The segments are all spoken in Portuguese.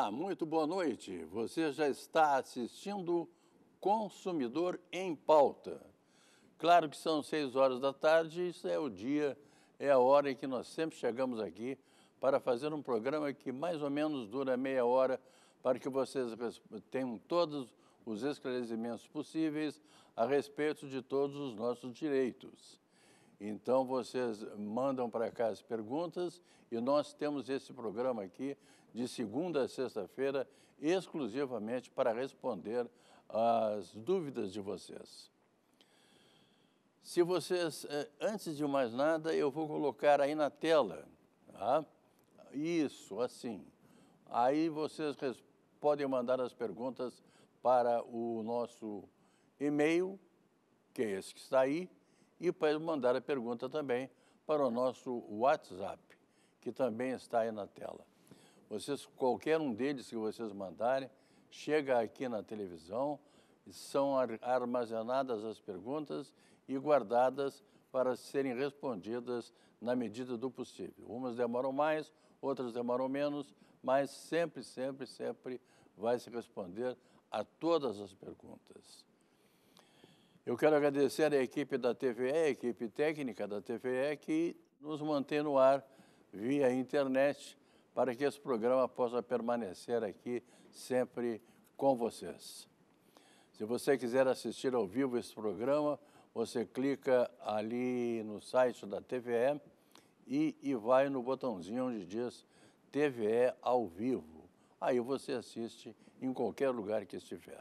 Olá, muito boa noite. Você já está assistindo Consumidor em Pauta. Claro que são 6 horas da tarde, isso é o dia, é a hora em que nós sempre chegamos aqui para fazer um programa que mais ou menos dura meia hora, para que vocês tenham todos os esclarecimentos possíveis a respeito de todos os nossos direitos. Então, vocês mandam para cá as perguntas e nós temos esse programa aqui de segunda a sexta-feira exclusivamente para responder às dúvidas de vocês. Se vocês, antes de mais nada, eu vou colocar aí na tela, tá? Isso, assim. Aí vocês podem mandar as perguntas para o nosso e-mail, que é esse que está aí, e pode mandar a pergunta também para o nosso WhatsApp, que também está aí na tela. Qualquer um deles que vocês mandarem, chega aqui na televisão, são armazenadas as perguntas e guardadas para serem respondidas na medida do possível. Umas demoram mais, outras demoram menos, mas sempre vai se responder a todas as perguntas. Eu quero agradecer à equipe da TVE, a equipe técnica da TVE, que nos mantém no ar via internet para que esse programa possa permanecer aqui sempre com vocês. Se você quiser assistir ao vivo esse programa, você clica ali no site da TVE e vai no botãozinho onde diz TVE ao vivo. Aí você assiste em qualquer lugar que estiver.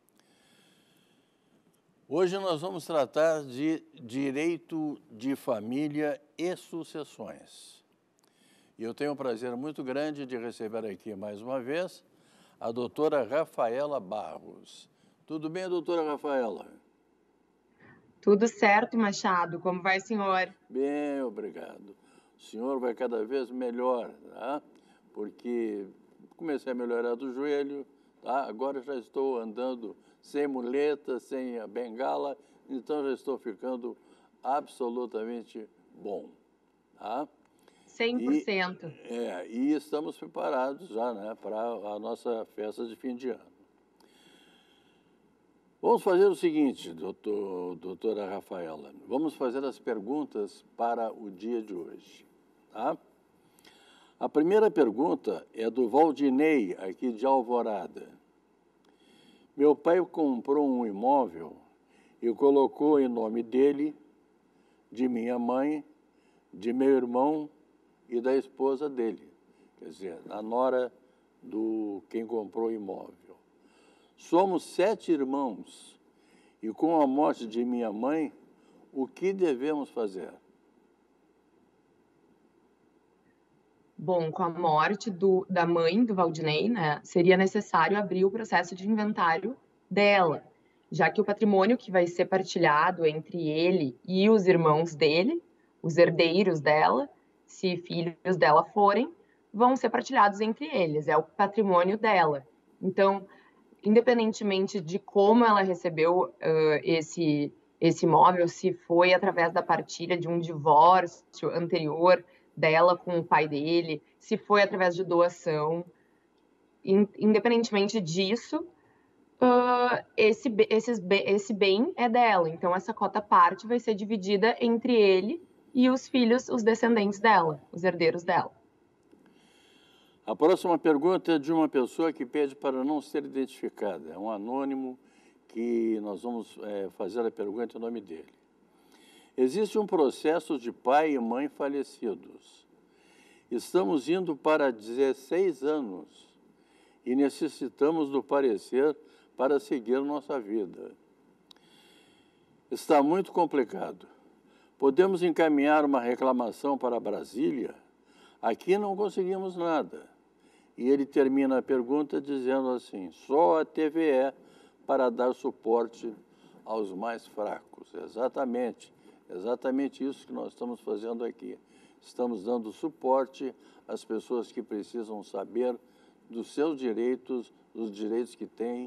Hoje nós vamos tratar de direito de família e sucessões. E eu tenho um prazer muito grande de receber aqui mais uma vez a doutora Rafaela Barros. Tudo bem, doutora Rafaela? Tudo certo, Machado. Como vai, senhor? Bem, obrigado. O senhor vai cada vez melhor, tá? Porque comecei a melhorar do joelho, tá? Agora já estou andando sem muleta, sem a bengala, então já estou ficando absolutamente bom, tá? 100%. E estamos preparados já, né, para a nossa festa de fim de ano. Vamos fazer o seguinte, doutora Rafaela, vamos fazer as perguntas para o dia de hoje, tá? A primeira pergunta é do Valdinei, aqui de Alvorada. Meu pai comprou um imóvel e colocou em nome dele, de minha mãe, de meu irmão e da esposa dele. Quer dizer, a nora do quem comprou o imóvel. Somos 7 irmãos e com a morte de minha mãe, o que devemos fazer? Bom, com a morte da mãe do Valdinei, né, seria necessário abrir o processo de inventário dela, já que o patrimônio que vai ser partilhado entre ele e os irmãos dele, os herdeiros dela, se filhos dela forem, vão ser partilhados entre eles, é o patrimônio dela. Então, independentemente de como ela recebeu esse imóvel, se foi através da partilha de um divórcio anterior dela com o pai dele, se foi através de doação, independentemente disso, esse bem é dela. Então, essa cota parte vai ser dividida entre ele e os filhos, os descendentes dela, os herdeiros dela. A próxima pergunta é de uma pessoa que pede para não ser identificada. É um anônimo que nós vamos fazer a pergunta em nome dele. Existe um processo de pai e mãe falecidos. Estamos indo para 16 anos e necessitamos do parecer para seguir nossa vida. Está muito complicado. Podemos encaminhar uma reclamação para Brasília? Aqui não conseguimos nada. E ele termina a pergunta dizendo assim, só a TVE para dar suporte aos mais fracos. Exatamente isso que nós estamos fazendo aqui. Estamos dando suporte às pessoas que precisam saber dos seus direitos, dos direitos que têm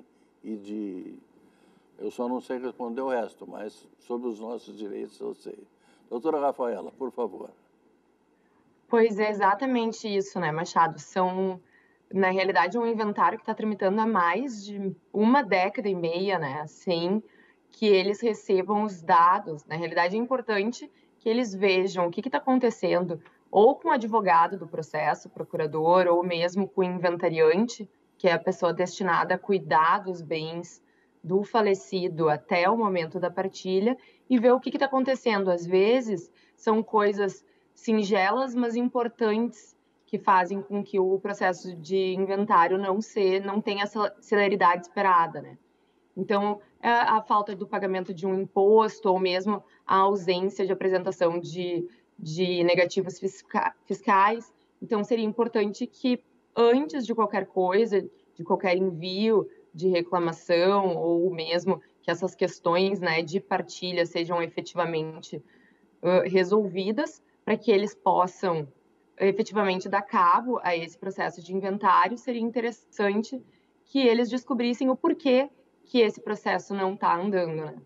eu só não sei responder o resto, mas sobre os nossos direitos eu sei. Doutora Rafaela, por favor. Pois é exatamente isso, né, Machado? São na realidade, é um inventário que está tramitando há mais de uma década e meia, né, sem que eles recebam os dados. Na realidade, é importante que eles vejam o que está acontecendo, ou com o advogado do processo, procurador, ou mesmo com o inventariante, que é a pessoa destinada a cuidar dos bens do falecido até o momento da partilha, e ver o que está acontecendo. Às vezes, são coisas singelas, mas importantes, que fazem com que o processo de inventário não tenha a celeridade esperada, né? Então, a falta do pagamento de um imposto ou mesmo a ausência de apresentação de negativos fiscais. Então, seria importante que, antes de qualquer coisa, de qualquer envio de reclamação ou mesmo que essas questões, né, de partilha sejam efetivamente resolvidas, para que eles possam efetivamente dar cabo a esse processo de inventário, seria interessante que eles descobrissem o porquê que esse processo não está andando, né?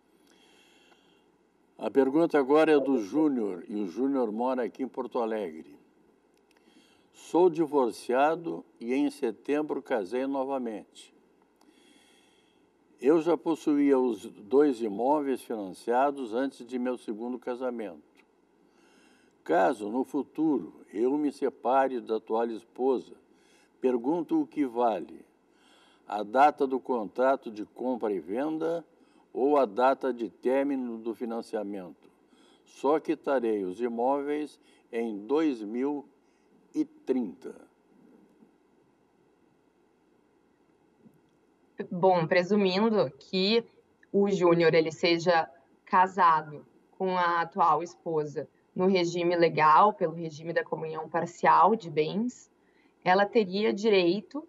A pergunta agora é do Júnior, e o Júnior mora aqui em Porto Alegre. Sou divorciado e em setembro casei novamente. Eu já possuía os 2 imóveis financiados antes de meu segundo casamento. Caso, no futuro, eu me separe da atual esposa, pergunto o que vale: a data do contrato de compra e venda ou a data de término do financiamento. Só quitarei os imóveis em 2030. Bom, presumindo que o Júnior ele seja casado com a atual esposa no regime legal, pelo regime da comunhão parcial de bens, ela teria direito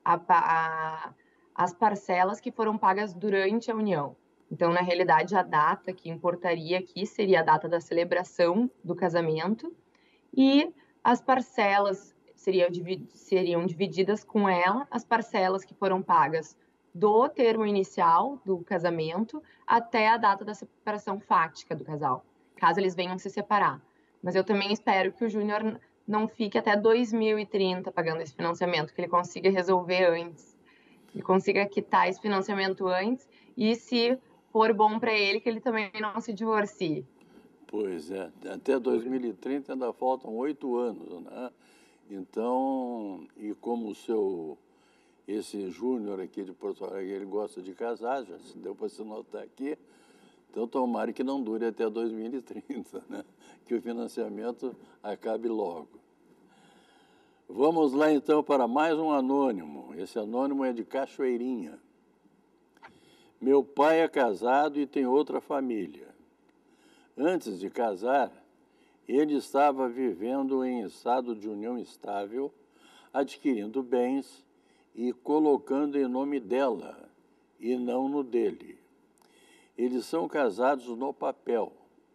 às parcelas que foram pagas durante a união. Então, na realidade, a data que importaria aqui seria a data da celebração do casamento e as parcelas seriam divididas com ela, as parcelas que foram pagas do termo inicial do casamento até a data da separação fática do casal, caso eles venham se separar. Mas eu também espero que o Júnior não fique até 2030 pagando esse financiamento, que ele consiga resolver antes, ele consiga quitar esse financiamento antes e, se for bom para ele, que ele também não se divorcie. Pois é, até 2030 ainda faltam 8 anos, né? Então, e como esse Júnior aqui de Porto Alegre, ele gosta de casar, já deu para se notar aqui, então tomara que não dure até 2030, né? Que o financiamento acabe logo. Vamos lá então para mais um anônimo. Esse anônimo é de Cachoeirinha. Meu pai é casado e tem outra família. Antes de casar, ele estava vivendo em estado de união estável, adquirindo bens e colocando em nome dela e não no dele. Eles são casados no papel.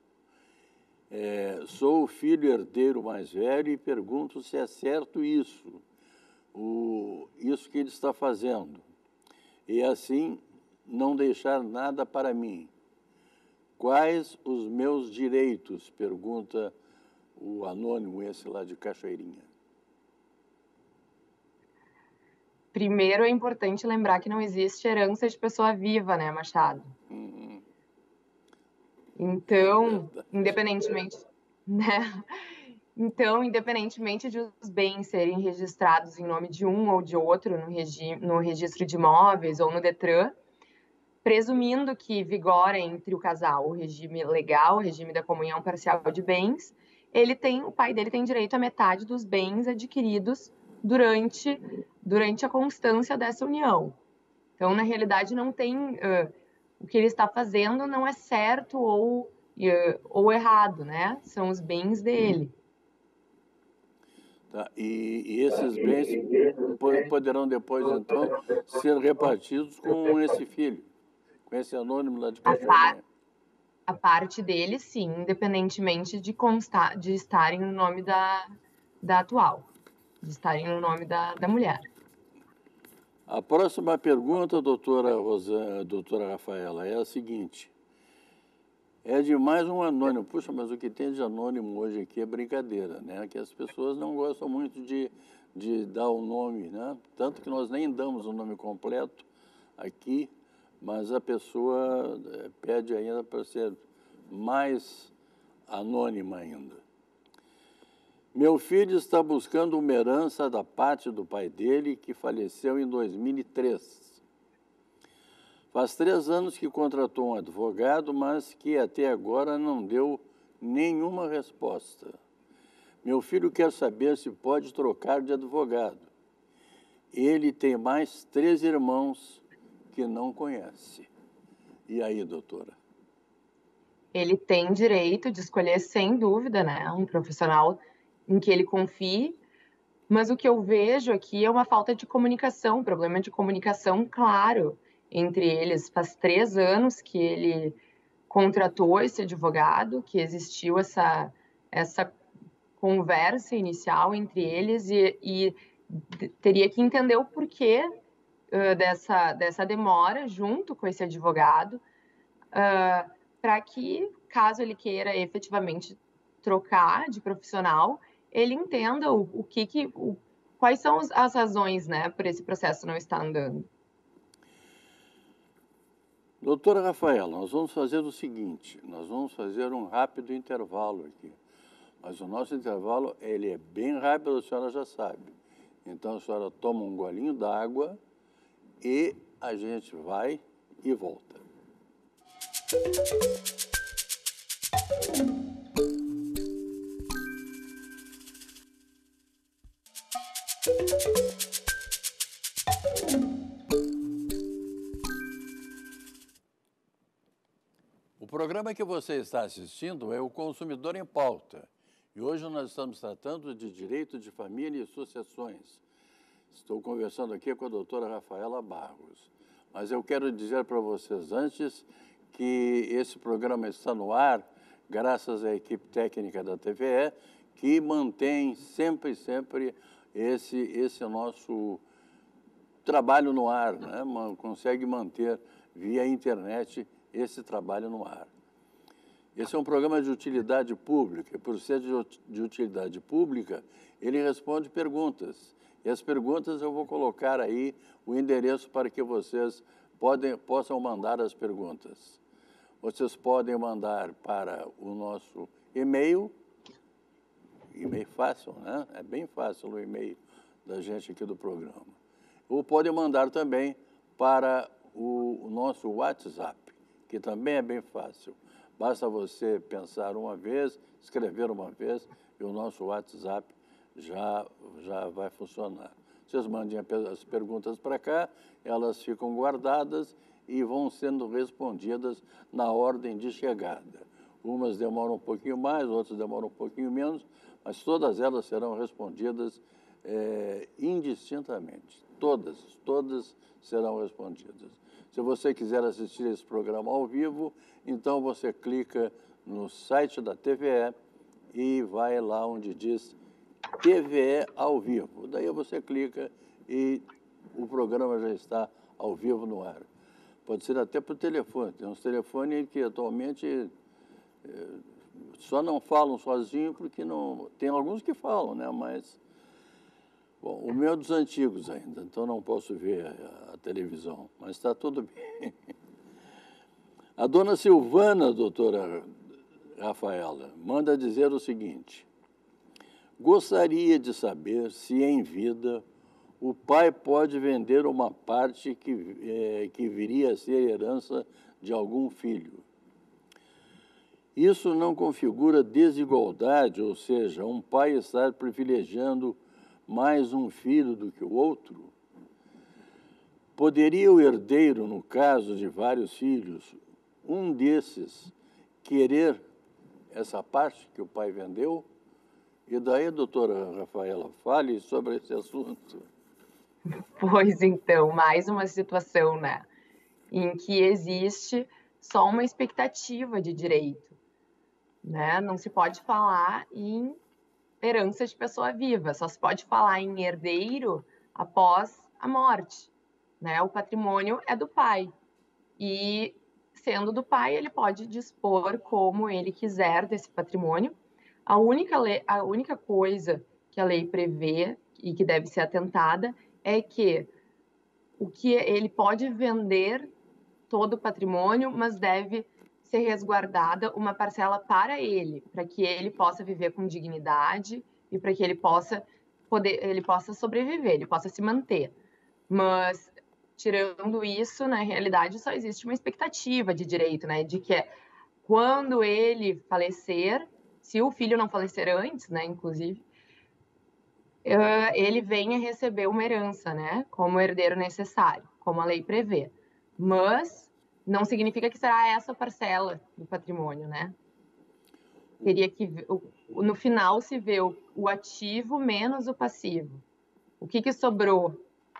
Sou o filho herdeiro mais velho e pergunto se é certo isso que ele está fazendo. E assim não deixar nada para mim. Quais os meus direitos? Pergunta o anônimo esse lá de Cachoeirinha. Primeiro, é importante lembrar que não existe herança de pessoa viva, né, Machado? Então, independentemente, né? Então, independentemente de os bens serem registrados em nome de um ou de outro no registro de imóveis ou no Detran, presumindo que vigora entre o casal o regime legal, o regime da comunhão parcial de bens, o pai dele tem direito à metade dos bens adquiridos durante a constância dessa união. Então, na realidade, não tem o que ele está fazendo não é certo ou errado, né? São os bens dele. Tá. E esses bens poderão depois, então, ser repartidos com esse filho, com esse anônimo lá de Cachoeirinha. A parte dele, sim, independentemente de estarem no nome da atual, de estarem no nome da mulher. A próxima pergunta, doutora Rafaela, é a seguinte. É de mais um anônimo. Puxa, mas o que tem de anônimo hoje aqui é brincadeira, né? Que as pessoas não gostam muito de de dar o nome, né? Tanto que nós nem damos o nome completo aqui, mas a pessoa pede ainda para ser mais anônima ainda. Meu filho está buscando uma herança da parte do pai dele, que faleceu em 2003. Faz 3 anos que contratou um advogado, mas que até agora não deu nenhuma resposta. Meu filho quer saber se pode trocar de advogado. Ele tem mais 3 irmãos que não conhece. E aí, doutora? Ele tem direito de escolher, sem dúvida, né, um profissional em que ele confie, mas o que eu vejo aqui é uma falta de comunicação, um problema de comunicação claro entre eles. Faz 3 anos que ele contratou esse advogado, que existiu essa conversa inicial entre eles e teria que entender o porquê dessa demora junto com esse advogado, para que, caso ele queira efetivamente trocar de profissional, ele entenda quais são as razões, né, por esse processo não estar andando. Doutora Rafaela, nós vamos fazer o seguinte, nós vamos fazer um rápido intervalo aqui. Mas o nosso intervalo, ele é bem rápido, a senhora já sabe. Então, a senhora toma um golinho d'água e a gente vai e volta. O programa que você está assistindo é o Consumidor em Pauta. E hoje nós estamos tratando de direito de família e sucessões. Estou conversando aqui com a doutora Rafaela Barros. Mas eu quero dizer para vocês antes que esse programa está no ar graças à equipe técnica da TVE, que mantém sempre esse nosso trabalho no ar, né? Consegue manter via internet esse trabalho no ar. Esse é um programa de utilidade pública. Por ser de utilidade pública, ele responde perguntas. E as perguntas eu vou colocar aí o endereço para que vocês possam mandar as perguntas. Vocês podem mandar para o nosso e-mail fácil, né? É bem fácil o e-mail da gente aqui do programa. Ou podem mandar também para o nosso WhatsApp, que também é bem fácil. Basta você pensar uma vez, escrever uma vez, e o nosso WhatsApp já vai funcionar. Vocês mandem as perguntas para cá, elas ficam guardadas e vão sendo respondidas na ordem de chegada. Umas demoram um pouquinho mais, outras demoram um pouquinho menos, mas todas elas serão respondidas indistintamente. Todas serão respondidas. Se você quiser assistir esse programa ao vivo, então você clica no site da TVE e vai lá onde diz TVE ao vivo. Daí você clica e o programa já está ao vivo no ar. Pode ser até por telefone. Tem uns telefones que atualmente só não falam sozinho porque não... Tem alguns que falam, né? Mas... Bom, o meu é dos antigos ainda, então não posso ver a televisão, mas está tudo bem. A dona Silvana, doutora Rafaela, manda dizer o seguinte: gostaria de saber se em vida o pai pode vender uma parte que viria a ser herança de algum filho. Isso não configura desigualdade, ou seja, um pai estar privilegiando mais um filho do que o outro? Poderia o herdeiro, no caso de vários filhos, um desses querer essa parte que o pai vendeu? E daí, doutora Rafaela, fale sobre esse assunto. Pois então, mais uma situação, né, em que existe só uma expectativa de direito, né? Não se pode falar em herança de pessoa viva, só se pode falar em herdeiro após a morte, né? O patrimônio é do pai e, sendo do pai, ele pode dispor como ele quiser desse patrimônio. A única coisa que a lei prevê e que deve ser atentada é que ele pode vender todo o patrimônio, mas deve ser resguardada uma parcela para ele, para que ele possa viver com dignidade e para que ele possa sobreviver, ele possa se manter. Mas tirando isso, na realidade só existe uma expectativa de direito, né, de que quando ele falecer, se o filho não falecer antes, né, inclusive, ele venha receber uma herança, né, como herdeiro necessário, como a lei prevê. Mas não significa que será essa parcela do patrimônio, né? Teria que, no final, se vê o ativo menos o passivo. O que sobrou?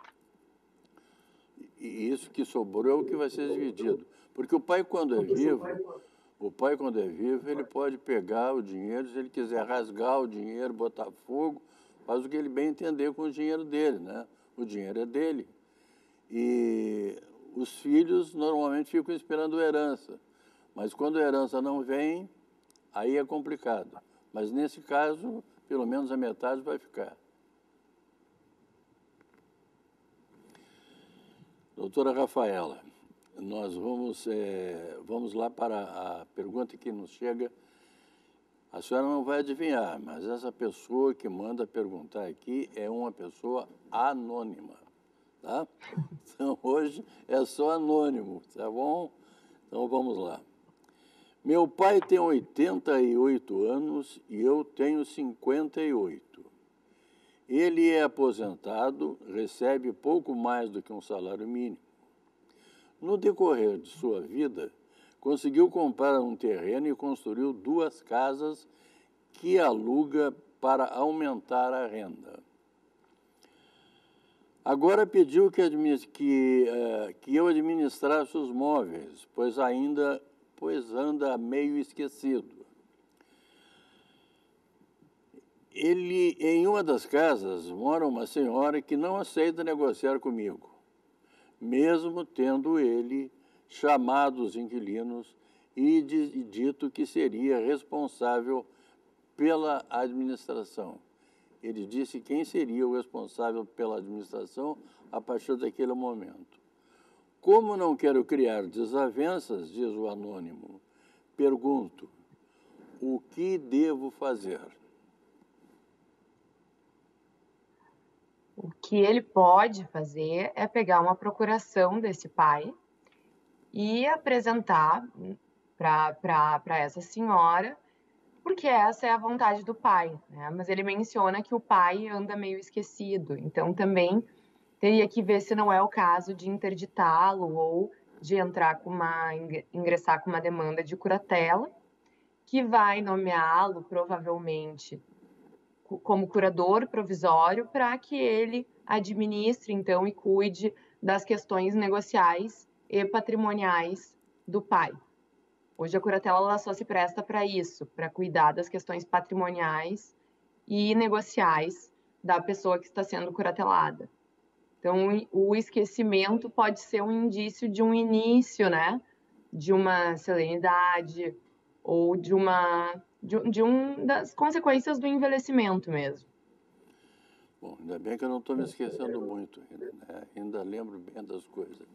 E isso que sobrou é o que vai ser dividido. Porque o pai, quando é vivo, ele pode pegar o dinheiro, se ele quiser rasgar o dinheiro, botar fogo, faz o que ele bem entender com o dinheiro dele, né? O dinheiro é dele. E os filhos normalmente ficam esperando a herança. Mas quando a herança não vem, aí é complicado. Mas nesse caso, pelo menos a metade vai ficar. Doutora Rafaela, nós vamos lá para a pergunta que nos chega. A senhora não vai adivinhar, mas essa pessoa que manda perguntar aqui é uma pessoa anônima, tá? Então, hoje é só anônimo, tá bom? Então, vamos lá. Meu pai tem 88 anos e eu tenho 58. Ele é aposentado, recebe pouco mais do que um salário mínimo. No decorrer de sua vida, conseguiu comprar um terreno e construiu 2 casas que aluga para aumentar a renda. Agora pediu que eu administrasse os móveis, pois anda meio esquecido. Em uma das casas mora uma senhora que não aceita negociar comigo, mesmo tendo ele chamado os inquilinos e dito que seria responsável pela administração. Ele disse quem seria o responsável pela administração a partir daquele momento. Como não quero criar desavenças, diz o anônimo, pergunto, o que devo fazer? O que ele pode fazer é pegar uma procuração desse pai e apresentar para essa senhora, porque essa é a vontade do pai, né? Mas ele menciona que o pai anda meio esquecido, então também teria que ver se não é o caso de interditá-lo ou de ingressar com uma demanda de curatela, que vai nomeá-lo provavelmente como curador provisório para que ele administre, então, e cuide das questões negociais e patrimoniais do pai. Hoje a curatela ela só se presta para isso, para cuidar das questões patrimoniais e negociais da pessoa que está sendo curatelada. Então, o esquecimento pode ser um indício de um início, né, de uma solenidade ou de das consequências do envelhecimento mesmo. Bom, ainda bem que eu não estou me esquecendo muito ainda, né? Ainda lembro bem das coisas.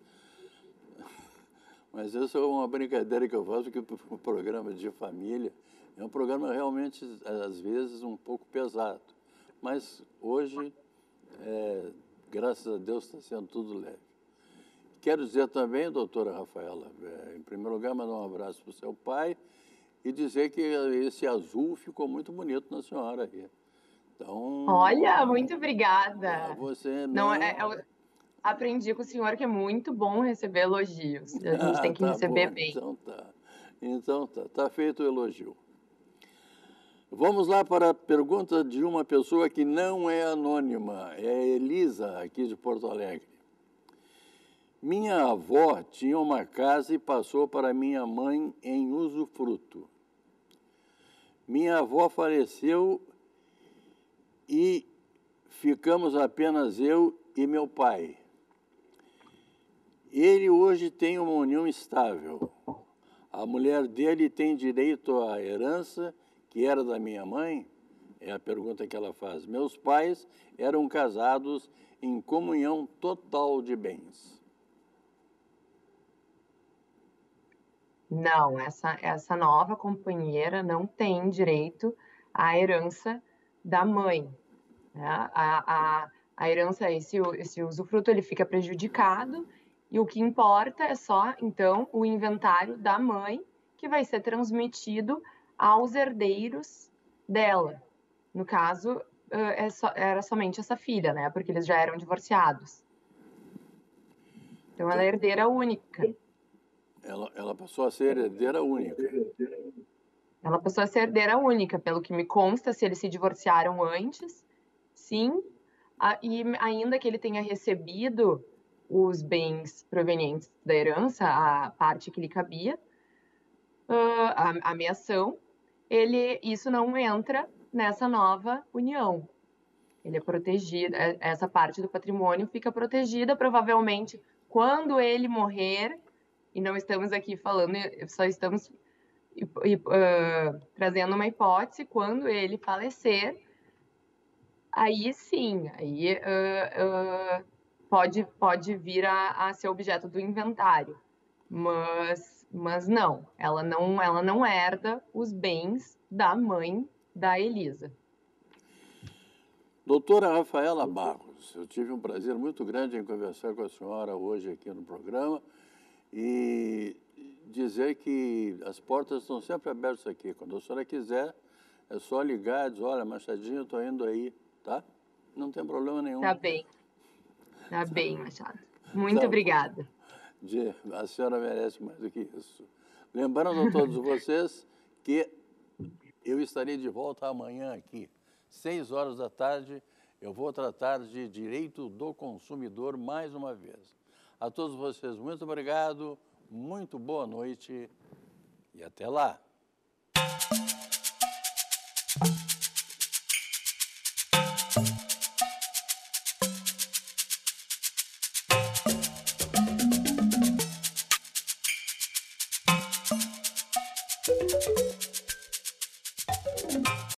Mas essa é uma brincadeira que eu faço, que o programa de família é um programa realmente, às vezes, um pouco pesado. Mas hoje, graças a Deus, está sendo tudo leve. Quero dizer também, doutora Rafaela, em primeiro lugar, mandar um abraço para o seu pai e dizer que esse azul ficou muito bonito na senhora aí. Então, olha, muito obrigada. Você não... eu aprendi com o senhor que é muito bom receber elogios. A gente tem que receber bom, bem. Então tá feito o elogio. Vamos lá para a pergunta de uma pessoa que não é anônima, é a Elisa, aqui de Porto Alegre. Minha avó tinha uma casa e passou para minha mãe em usufruto. Minha avó faleceu e ficamos apenas eu e meu pai. Ele hoje tem uma união estável. A mulher dele tem direito à herança, que era da minha mãe? É a pergunta que ela faz. Meus pais eram casados em comunhão total de bens. Não, essa nova companheira não tem direito à herança da mãe, né? A herança, esse usufruto, ele fica prejudicado e o que importa é só, então, o inventário da mãe que vai ser transmitido aos herdeiros dela. No caso, era somente essa filha, né? Porque eles já eram divorciados. Então, ela é herdeira única. Ela passou a ser herdeira única. Ela passou a ser herdeira única, pelo que me consta, se eles se divorciaram antes, sim, e ainda que ele tenha recebido os bens provenientes da herança, a parte que lhe cabia, a meação, isso não entra nessa nova união. Ele é protegido, essa parte do patrimônio fica protegida, provavelmente, quando ele morrer, e não estamos aqui falando, só estamos trazendo uma hipótese, quando ele falecer, aí sim, aí pode vir a ser objeto do inventário, mas não, ela não herda os bens da mãe da Elisa. Doutora Rafaela Barros, eu tive um prazer muito grande em conversar com a senhora hoje aqui no programa e dizer que as portas estão sempre abertas aqui. Quando a senhora quiser, é só ligar e dizer, olha, Machadinho, eu estou indo aí, tá? Não tem problema nenhum. Tá bem, Machado. Muito obrigada. A senhora merece mais do que isso. Lembrando a todos vocês que eu estarei de volta amanhã aqui, 6 horas da tarde, eu vou tratar de direito do consumidor mais uma vez. A todos vocês, muito obrigado, muito boa noite e até lá.